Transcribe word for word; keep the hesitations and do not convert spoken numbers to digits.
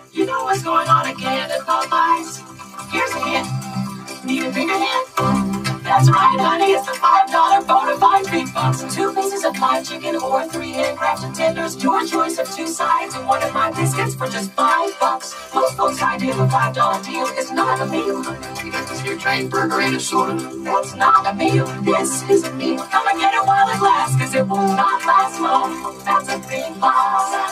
You know what's going on again at Popeyes? Here's a hint. Need a bigger hint? That's right, honey. It's the five dollar bona fide big bucks. Two pieces of fried chicken or three handcrafted tenders. Your choice of two sides and one of my biscuits for just five bucks. Most folks' idea of a five dollar deal is not a meal. You got this here giant burger and a soda. That's not a meal. This is a meal. Come and get it while it lasts, cause it will not last long. That's a big box.